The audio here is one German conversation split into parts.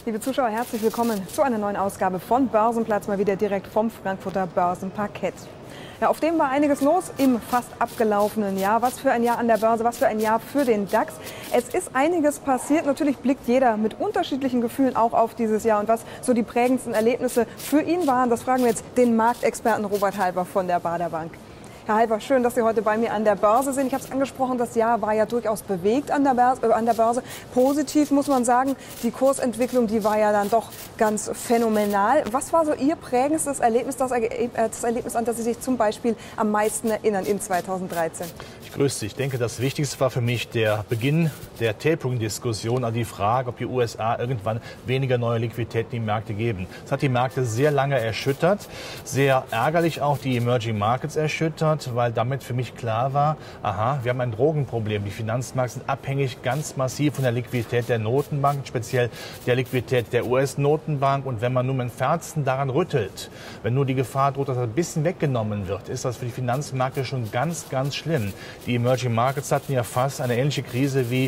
Liebe Zuschauer, herzlich willkommen zu einer neuen Ausgabe von Börsenplatz, mal wieder direkt vom Frankfurter Börsenparkett. Ja, auf dem war einiges los im fast abgelaufenen Jahr. Was für ein Jahr an der Börse, was für ein Jahr für den DAX. Es ist einiges passiert. Natürlich blickt jeder mit unterschiedlichen Gefühlen auch auf dieses Jahr. Und was so die prägendsten Erlebnisse für ihn waren, das fragen wir jetzt den Marktexperten Robert Halber von der Baader Bank. Herr Halber, schön, dass Sie heute bei mir an der Börse sind. Ich habe es angesprochen, das Jahr war ja durchaus bewegt an der Börse. Positiv muss man sagen, die Kursentwicklung, die war ja dann doch ganz phänomenal. Was war so Ihr prägendstes Erlebnis, das Erlebnis, an das Sie sich zum Beispiel am meisten erinnern in 2013? Grüß dich. Ich denke, das Wichtigste war für mich der Beginn der Tapering-Diskussion, also die Frage, ob die USA irgendwann weniger neue Liquidität in die Märkte geben. Das hat die Märkte sehr lange erschüttert, sehr ärgerlich auch die Emerging Markets erschüttert, weil damit für mich klar war, aha, wir haben ein Drogenproblem. Die Finanzmärkte sind abhängig ganz massiv von der Liquidität der Notenbanken, speziell der Liquidität der US-Notenbank. Und wenn man nur mit dem Fernsten daran rüttelt, wenn nur die Gefahr droht, dass das ein bisschen weggenommen wird, ist das für die Finanzmärkte schon ganz, ganz schlimm. Die Emerging Markets hatten ja fast eine ähnliche Krise wie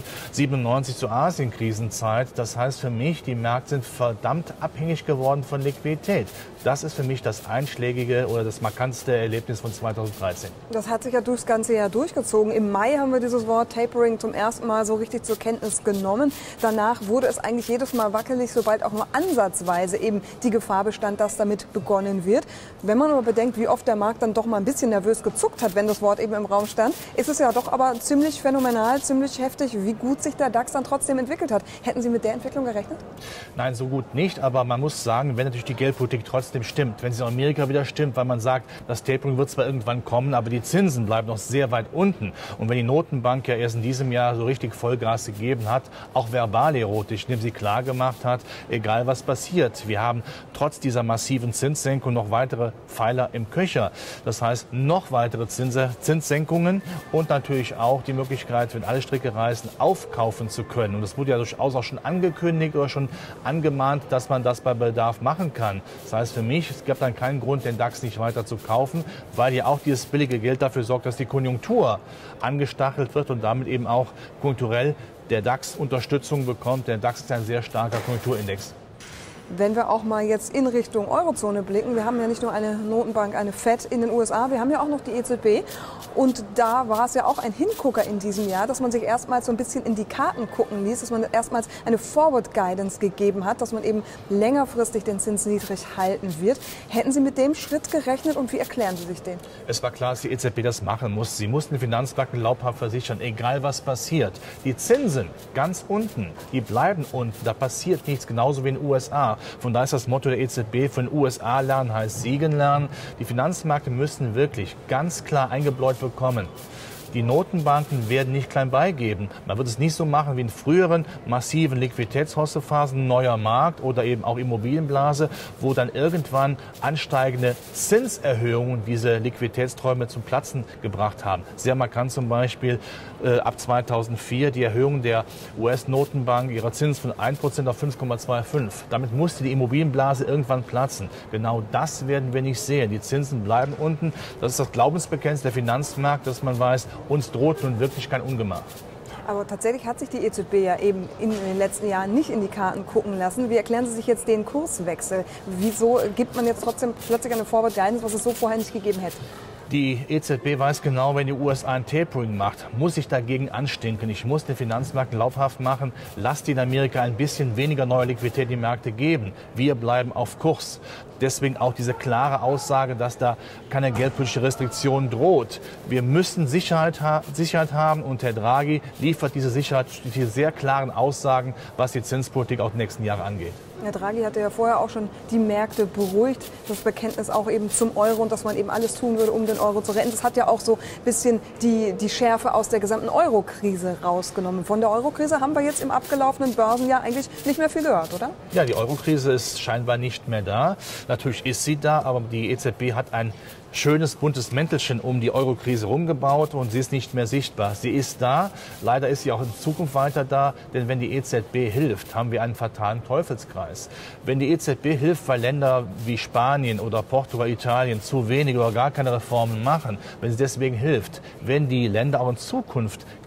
97 zur Asienkrisenzeit. Das heißt für mich, die Märkte sind verdammt abhängig geworden von Liquidität. Das ist für mich das einschlägige oder das markanteste Erlebnis von 2013. Das hat sich ja durchs ganze Jahr durchgezogen. Im Mai haben wir dieses Wort Tapering zum ersten Mal so richtig zur Kenntnis genommen. Danach wurde es eigentlich jedes Mal wackelig, sobald auch nur ansatzweise eben die Gefahr bestand, dass damit begonnen wird. Wenn man aber bedenkt, wie oft der Markt dann doch mal ein bisschen nervös gezuckt hat, wenn das Wort eben im Raum stand, ist es ja doch aber ziemlich phänomenal, ziemlich heftig, wie gut sich der DAX dann trotzdem entwickelt hat. Hätten Sie mit der Entwicklung gerechnet? Nein, so gut nicht. Aber man muss sagen, wenn natürlich die Geldpolitik trotzdem stimmt, wenn sie in Amerika wieder stimmt, weil man sagt, das Tapering wird zwar irgendwann kommen, aber die Zinsen bleiben noch sehr weit unten. Und wenn die Notenbank ja erst in diesem Jahr so richtig Vollgas gegeben hat, auch verbal erotisch, indem sie klar gemacht hat, egal was passiert, wir haben trotz dieser massiven Zinssenkung noch weitere Pfeiler im Köcher. Das heißt, noch weitere Zinssenkungen und natürlich auch die Möglichkeit, wenn alle Stricke reißen, aufkaufen zu können. Und es wurde ja durchaus auch schon angekündigt oder schon angemahnt, dass man das bei Bedarf machen kann. Das heißt für mich, es gab dann keinen Grund, den DAX nicht weiter zu kaufen, weil ja auch dieses billige Geld dafür sorgt, dass die Konjunktur angestachelt wird und damit eben auch konjunkturell der DAX Unterstützung bekommt. Der DAX ist ein sehr starker Konjunkturindex. Wenn wir auch mal jetzt in Richtung Eurozone blicken, wir haben ja nicht nur eine Notenbank, eine Fed in den USA, wir haben ja auch noch die EZB. Und da war es ja auch ein Hingucker in diesem Jahr, dass man sich erstmals so ein bisschen in die Karten gucken ließ, dass man erstmals eine Forward Guidance gegeben hat, dass man eben längerfristig den Zins niedrig halten wird. Hätten Sie mit dem Schritt gerechnet und wie erklären Sie sich den? Es war klar, dass die EZB das machen muss. Sie mussten den Finanzmärkten glaubhaft versichern, egal was passiert. Die Zinsen ganz unten, die bleiben unten, da passiert nichts, genauso wie in den USA. Von daher ist das Motto der EZB, von den USA lernen heißt Siegen lernen. Die Finanzmärkte müssen wirklich ganz klar eingebläut bekommen. Die Notenbanken werden nicht klein beigeben. Man wird es nicht so machen wie in früheren massiven Liquiditätshostephasen, neuer Markt oder eben auch Immobilienblase, wo dann irgendwann ansteigende Zinserhöhungen diese Liquiditätsträume zum Platzen gebracht haben. Sehr markant zum Beispiel ab 2004 die Erhöhung der US-Notenbank ihrer Zinsen von 1% auf 5,25. Damit musste die Immobilienblase irgendwann platzen. Genau das werden wir nicht sehen. Die Zinsen bleiben unten. Das ist das Glaubensbekenntnis der Finanzmärkte, dass man weiß, uns droht nun wirklich kein Ungemach. Aber tatsächlich hat sich die EZB ja eben in den letzten Jahren nicht in die Karten gucken lassen. Wie erklären Sie sich jetzt den Kurswechsel? Wieso gibt man jetzt trotzdem plötzlich eine Forward Guidance, was es so vorher nicht gegeben hätte? Die EZB weiß genau, wenn die USA ein Tapering macht, muss ich dagegen anstinken. Ich muss den Finanzmärkten glaubhaft machen, lasst in Amerika ein bisschen weniger neue Liquidität in die Märkte geben. Wir bleiben auf Kurs. Deswegen auch diese klare Aussage, dass da keine geldpolitische Restriktion droht. Wir müssen Sicherheit haben und Herr Draghi liefert diese Sicherheit durch die sehr klaren Aussagen, was die Zinspolitik auch die nächsten Jahre angeht. Herr Draghi hatte ja vorher auch schon die Märkte beruhigt, das Bekenntnis auch eben zum Euro und dass man eben alles tun würde, um den Euro zu retten. Das hat ja auch so ein bisschen die Schärfe aus der gesamten Euro-Krise rausgenommen. Von der Euro-Krise haben wir jetzt im abgelaufenen Börsenjahr eigentlich nicht mehr viel gehört, oder? Ja, die Euro-Krise ist scheinbar nicht mehr da. Natürlich ist sie da, aber die EZB hat ein schönes, buntes Mäntelchen um die Euro-Krise rumgebaut und sie ist nicht mehr sichtbar. Sie ist da, leider ist sie auch in Zukunft weiter da, denn wenn die EZB hilft, haben wir einen fatalen Teufelskreis. Wenn die EZB hilft, weil Länder wie Spanien oder Portugal, Italien zu wenig oder gar keine Reformen machen, wenn sie deswegen hilft, wenn die Länder auch in Zukunft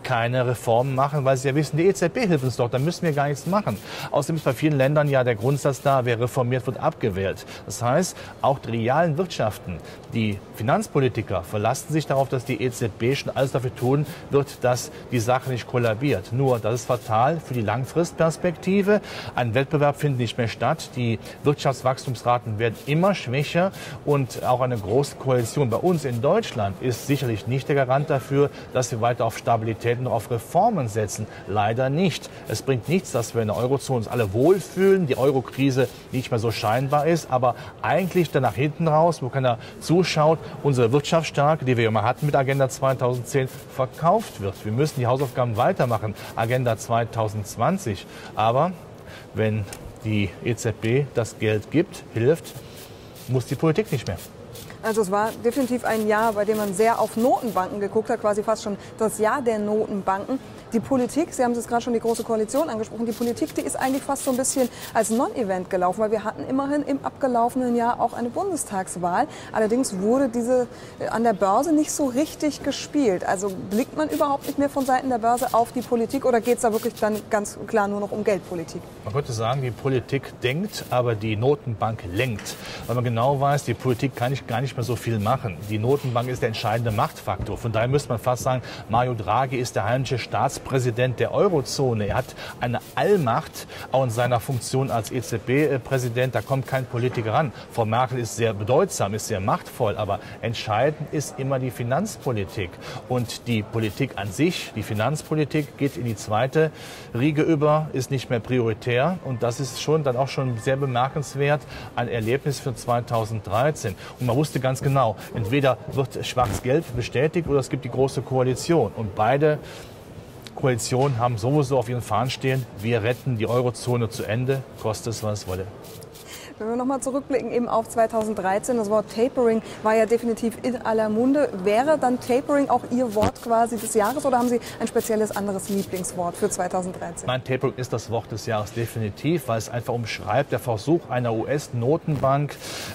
keine Reformen machen, weil sie ja wissen, die EZB hilft uns doch, dann müssen wir gar nichts machen. Außerdem ist bei vielen Ländern ja der Grundsatz da, wer reformiert, wird abgewählt. Das heißt, auch die realen Wirtschaften, die Finanzpolitiker verlassen sich darauf, dass die EZB schon alles dafür tun wird, dass die Sache nicht kollabiert. Nur, das ist fatal für die Langfristperspektive. Ein Wettbewerb findet nicht mehr statt. Die Wirtschaftswachstumsraten werden immer schwächer und auch eine große Koalition bei uns in Deutschland ist sicherlich nicht der Garant dafür, dass wir weiter auf Stabilität und auf Reformen setzen. Leider nicht. Es bringt nichts, dass wir in der Eurozone uns alle wohlfühlen, die Eurokrise nicht mehr so scheinbar ist, aber eigentlich dann nach hinten raus, wo keiner zuschaut, unsere Wirtschaftsstärke, die wir ja mal hatten mit Agenda 2010, verkauft wird. Wir müssen die Hausaufgaben weitermachen. Agenda 2020. Aber wenn die EZB das Geld gibt, hilft, muss die Politik nicht mehr. Also es war definitiv ein Jahr, bei dem man sehr auf Notenbanken geguckt hat, quasi fast schon das Jahr der Notenbanken. Die Politik, Sie haben es gerade schon die Große Koalition angesprochen, die Politik, die ist eigentlich fast so ein bisschen als Non-Event gelaufen, weil wir hatten immerhin im abgelaufenen Jahr auch eine Bundestagswahl. Allerdings wurde diese an der Börse nicht so richtig gespielt. Also blickt man überhaupt nicht mehr von Seiten der Börse auf die Politik oder geht es da wirklich dann ganz klar nur noch um Geldpolitik? Man könnte sagen, die Politik denkt, aber die Notenbank lenkt. Weil man genau weiß, die Politik kann gar nicht mehr so viel machen. Die Notenbank ist der entscheidende Machtfaktor. Von daher müsste man fast sagen, Mario Draghi ist der heimliche Staatspräsident der Eurozone. Er hat eine Allmacht, auch in seiner Funktion als EZB-Präsident. Da kommt kein Politiker ran. Frau Merkel ist sehr bedeutsam, ist sehr machtvoll, aber entscheidend ist immer die Finanzpolitik. Und die Politik an sich, die Finanzpolitik, geht in die zweite Riege über, ist nicht mehr prioritär. Und das ist schon dann auch schon sehr bemerkenswert, ein Erlebnis für 2013. Und man wusste ganz genau, entweder wird Schwarz-Gelb bestätigt oder es gibt die Große Koalition. Und beide Koalitionen haben sowieso auf ihren Fahnen stehen, wir retten die Eurozone zu Ende, koste es, was es wolle. Wenn wir nochmal zurückblicken eben auf 2013, das Wort Tapering war ja definitiv in aller Munde. Wäre dann Tapering auch Ihr Wort quasi des Jahres oder haben Sie ein spezielles anderes Lieblingswort für 2013? Mein Tapering ist das Wort des Jahres definitiv, weil es einfach umschreibt, der Versuch einer US-Notenbank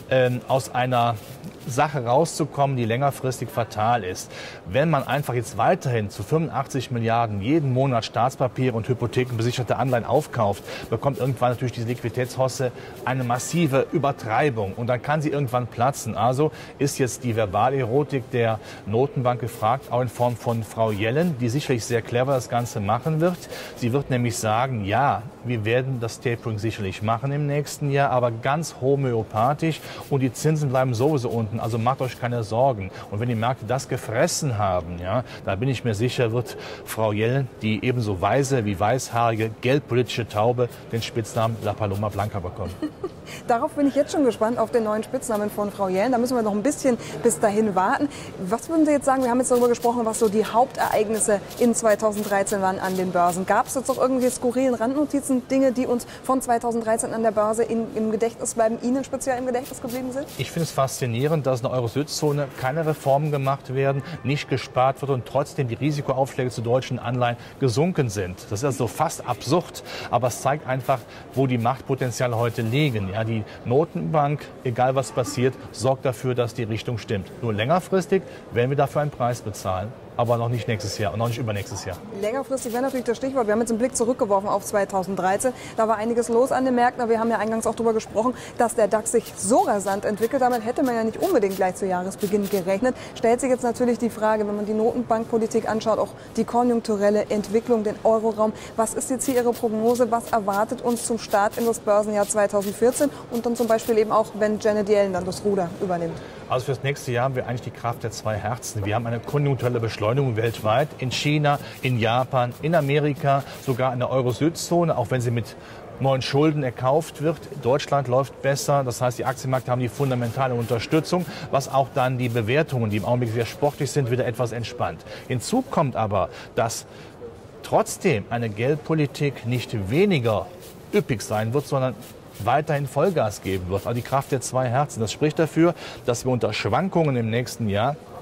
aus einer Sache rauszukommen, die längerfristig fatal ist. Wenn man einfach jetzt weiterhin zu 85 Milliarden jeden Monat Staatspapiere und hypothekenbesicherte Anleihen aufkauft, bekommt irgendwann natürlich diese Liquiditätshosse eine massive Übertreibung und dann kann sie irgendwann platzen. Also ist jetzt die Verbalerotik der Notenbank gefragt, auch in Form von Frau Yellen, die sicherlich sehr clever das Ganze machen wird. Sie wird nämlich sagen, ja, wir werden das Tapering sicherlich machen im nächsten Jahr, aber ganz homöopathisch und die Zinsen bleiben sowieso unten. Also macht euch keine Sorgen. Und wenn die Märkte das gefressen haben, ja, da bin ich mir sicher, wird Frau Yellen, die ebenso weise wie weißhaarige geldpolitische Taube, den Spitznamen La Paloma Blanca bekommen. Darauf bin ich jetzt schon gespannt, auf den neuen Spitznamen von Frau Yellen. Da müssen wir noch ein bisschen bis dahin warten. Was würden Sie jetzt sagen, wir haben jetzt darüber gesprochen, was so die Hauptereignisse in 2013 waren an den Börsen. Gab es jetzt noch irgendwie skurrilen Randnotizen, Dinge, die uns von 2013 an der Börse im Gedächtnis bleiben, Ihnen speziell im Gedächtnis geblieben sind? Ich finde es faszinierend, dass in der Euro-Süd-Zone keine Reformen gemacht werden, nicht gespart wird und trotzdem die Risikoaufschläge zu deutschen Anleihen gesunken sind. Das ist also fast absurd, aber es zeigt einfach, wo die Machtpotenziale heute liegen. Ja, die Notenbank, egal was passiert, sorgt dafür, dass die Richtung stimmt. Nur längerfristig werden wir dafür einen Preis bezahlen. Aber noch nicht nächstes Jahr und noch nicht übernächstes Jahr. Längerfristig wäre natürlich das Stichwort. Wir haben jetzt einen Blick zurückgeworfen auf 2013. Da war einiges los an den Märkten. Aber wir haben ja eingangs auch darüber gesprochen, dass der DAX sich so rasant entwickelt. Damit hätte man ja nicht unbedingt gleich zu Jahresbeginn gerechnet. Stellt sich jetzt natürlich die Frage, wenn man die Notenbankpolitik anschaut, auch die konjunkturelle Entwicklung, den Euroraum. Was ist jetzt hier Ihre Prognose? Was erwartet uns zum Start in das Börsenjahr 2014? Und dann zum Beispiel eben auch, wenn Janet Yellen dann das Ruder übernimmt. Also für das nächste Jahr haben wir eigentlich die Kraft der zwei Herzen. Wir haben eine konjunkturelle Beschleunigung weltweit, in China, in Japan, in Amerika, sogar in der Euro-Süd-Zone, auch wenn sie mit neuen Schulden erkauft wird. Deutschland läuft besser, das heißt, die Aktienmärkte haben die fundamentale Unterstützung, was auch dann die Bewertungen, die im Augenblick sehr sportlich sind, wieder etwas entspannt. Hinzu kommt aber, dass trotzdem eine Geldpolitik nicht weniger üppig sein wird, sondern weiterhin Vollgas geben wird. Also die Kraft der zwei Herzen. Das spricht dafür, dass wir unter Schwankungen im nächsten Jahr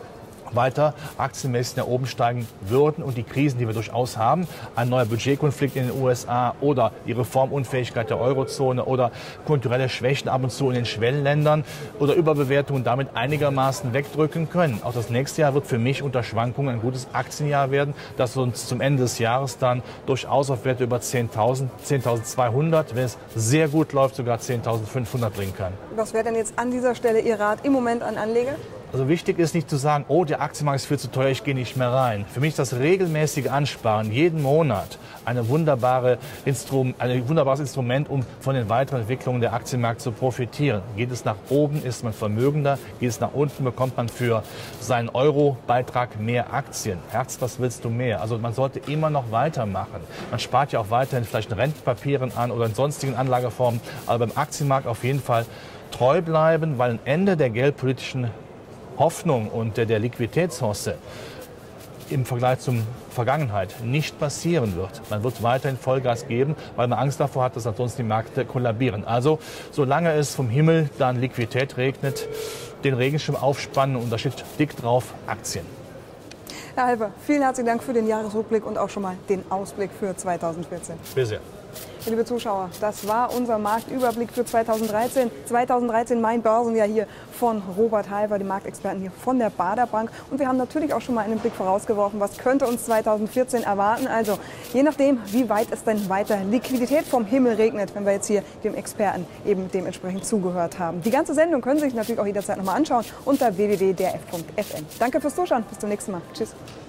weiter aktienmäßig nach oben steigen würden und die Krisen, die wir durchaus haben, ein neuer Budgetkonflikt in den USA oder die Reformunfähigkeit der Eurozone oder kulturelle Schwächen ab und zu in den Schwellenländern oder Überbewertungen damit einigermaßen wegdrücken können. Auch das nächste Jahr wird für mich unter Schwankungen ein gutes Aktienjahr werden, das uns zum Ende des Jahres dann durchaus auf Werte über 10.000, 10.200, wenn es sehr gut läuft, sogar 10.500 bringen kann. Was wäre denn jetzt an dieser Stelle Ihr Rat im Moment an Anleger? Also wichtig ist nicht zu sagen, oh, der Aktienmarkt ist viel zu teuer, ich gehe nicht mehr rein. Für mich ist das regelmäßige Ansparen jeden Monat ein wunderbares Instrument, um von den weiteren Entwicklungen der Aktienmärkte zu profitieren. Geht es nach oben, ist man vermögender. Geht es nach unten, bekommt man für seinen Euro-Beitrag mehr Aktien. Herz, was willst du mehr? Also man sollte immer noch weitermachen. Man spart ja auch weiterhin vielleicht in Rentenpapieren an oder in sonstigen Anlageformen. Aber beim Aktienmarkt auf jeden Fall treu bleiben, weil ein Ende der geldpolitischen Hoffnung und der Liquiditätshosse im Vergleich zur Vergangenheit nicht passieren wird. Man wird weiterhin Vollgas geben, weil man Angst davor hat, dass ansonsten die Märkte kollabieren. Also solange es vom Himmel dann Liquidität regnet, den Regenschirm aufspannen und da steht dick drauf Aktien. Herr Halver, vielen herzlichen Dank für den Jahresrückblick und auch schon mal den Ausblick für 2014. Bitte sehr. Liebe Zuschauer, das war unser Marktüberblick für 2013. 2013 mein Börsenjahr hier von Robert Halver, dem Marktexperten hier von der Baader Bank. Und wir haben natürlich auch schon mal einen Blick vorausgeworfen, was könnte uns 2014 erwarten. Also je nachdem, wie weit es denn weiter Liquidität vom Himmel regnet, wenn wir jetzt hier dem Experten eben dementsprechend zugehört haben. Die ganze Sendung können Sie sich natürlich auch jederzeit nochmal anschauen unter www.derf.fm. Danke fürs Zuschauen, bis zum nächsten Mal. Tschüss.